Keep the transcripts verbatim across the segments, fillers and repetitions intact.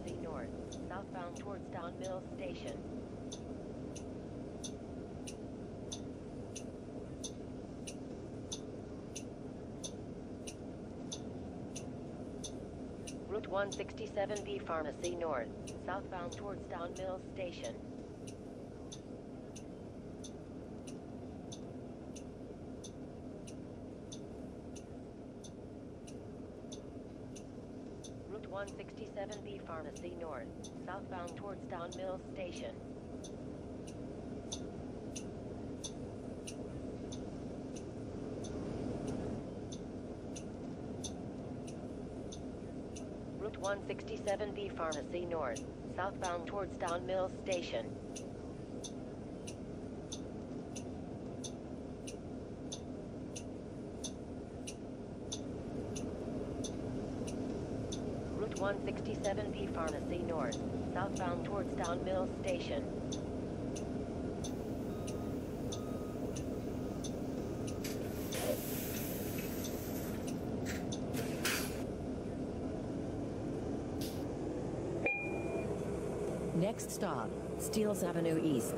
Pharmacy North, southbound towards Don Mills Station. Route one sixty-seven B Pharmacy North, southbound towards Don Mills Station. Route one sixty-seven B Pharmacy North, southbound towards Don Mills Station. Route one sixty-seven B Pharmacy North, southbound towards Don Mills Station. Route one sixty-seven B Pharmacy North, southbound towards Don Mills Station. Next stop, Steeles Avenue East.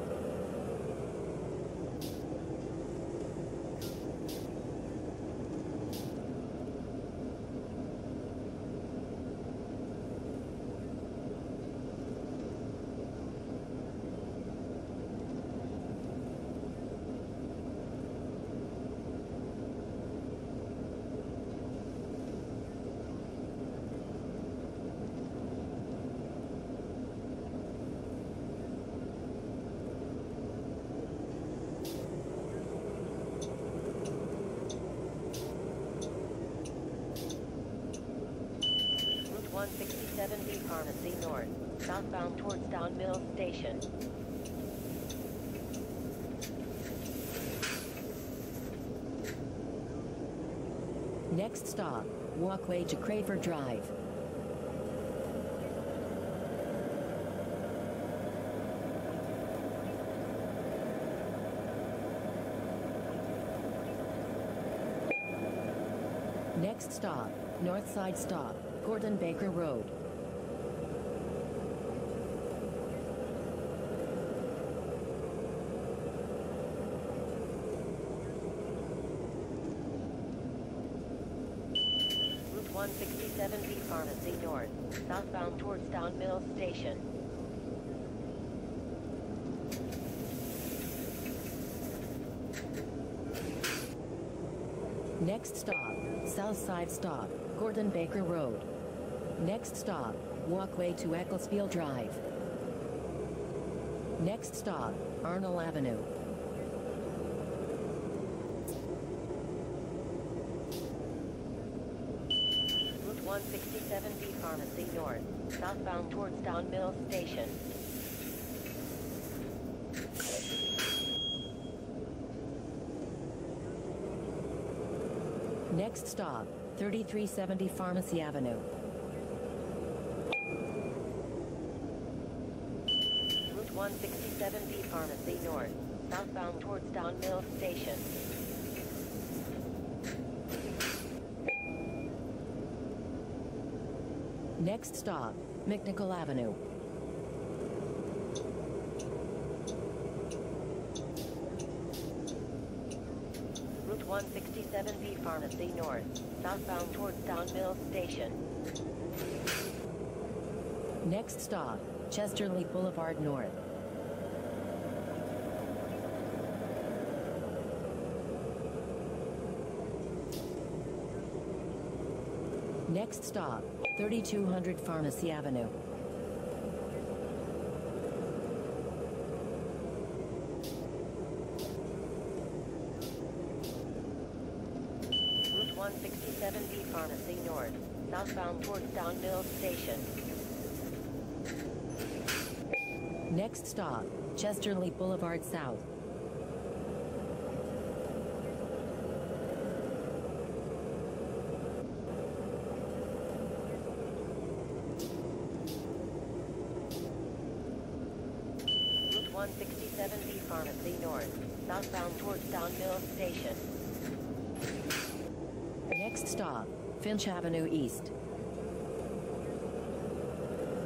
one sixty-seven B Pharmacy North, southbound towards Don Mills Station. Next stop, walkway to Craver Drive. Next stop, North Side Stop, Gordon Baker Road. Route one sixty-seven B Pharmacy North, southbound towards Don Mills Station. Next stop, South Side Stop, Gordon Baker Road. Next stop, walkway to Ecclesfield Drive. Next stop, Arnold Avenue. Route one sixty-seven B Pharmacy North, southbound towards Don Mills Station. Next stop, thirty-three seventy Pharmacy Avenue. Route one sixty-seven B Pharmacy North, southbound towards Don Mills Station. Next stop, McNichol Avenue. Route one sixty-seven B Pharmacy North, southbound towards Don Mills Station. Next stop, Chesterley Boulevard North. Next stop, thirty-two hundred Pharmacy Avenue. Route one sixty-seven B Pharmacy North, southbound towards Don Mills Station. Next stop, Chesterley Boulevard South. Route one sixty-seven B Pharmacy North, southbound towards Don Mills Station. Next stop, Finch Avenue East.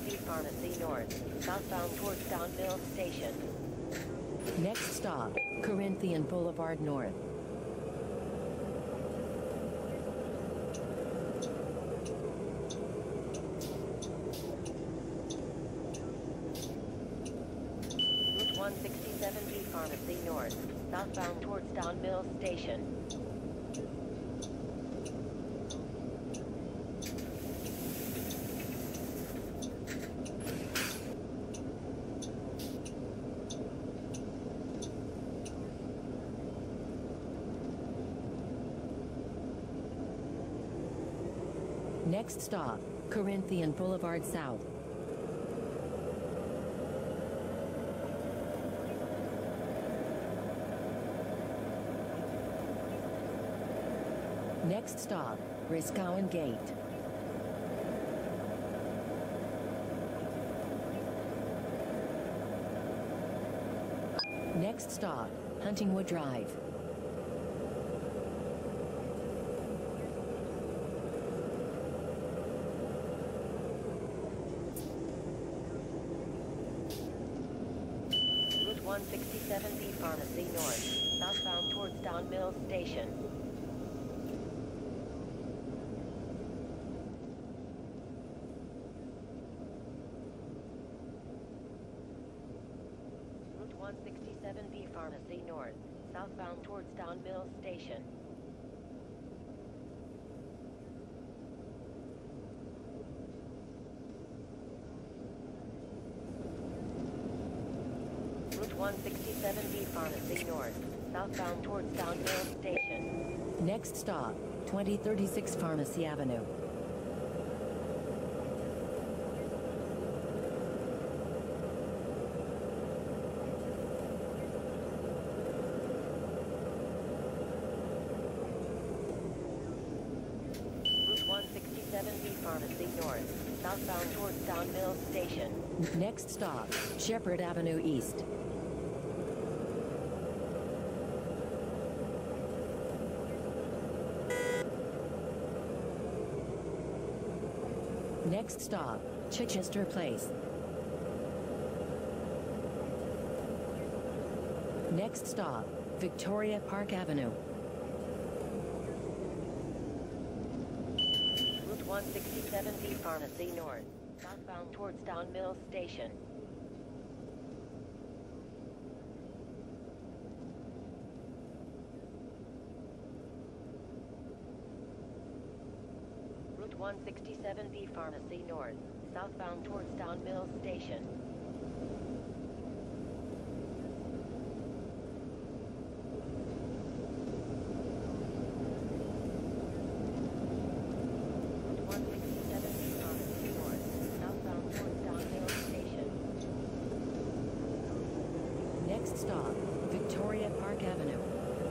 seventy Pharmacy North, southbound towards Don Mills Station. Next stop, Corinthian Boulevard North. Route one sixty-seven B Pharmacy North, southbound towards Don Mills Station. Next stop, Corinthian Boulevard South. Next stop, Roscommon Gate. Next stop, Huntingwood Drive. Route one sixty-seven B Pharmacy North, southbound towards Don Mills Station. Route one sixty-seven B Pharmacy North, southbound towards Don Mills Station. Route one sixty-seven B Pharmacy North, southbound towards Don Mills Station. Next stop, twenty thirty-six Pharmacy Avenue. Route one sixty-seven B Pharmacy North, southbound towards Don Mills Station. Next stop, Shepherd Avenue East. Next stop, Chichester Place. Next stop, Victoria Park Avenue. Route one sixty-seven B Pharmacy North, southbound towards Don Mills Station. Route one sixty-seven B Pharmacy North, southbound towards Don Mills Station. Route one sixty-seven B Pharmacy North, southbound towards Don Mills Station. Next stop, Victoria Park Avenue.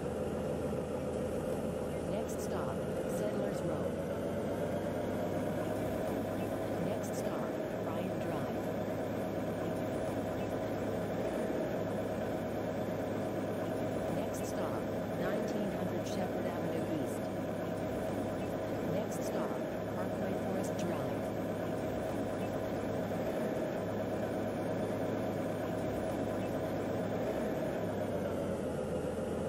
Next stop, Settlers Road. Next stop, Bryan Drive. Next stop, nineteen hundred Shepherd Avenue East. Next stop, Parkway Forest Drive.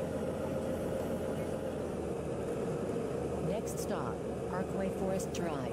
Next stop, Parkway Forest Drive.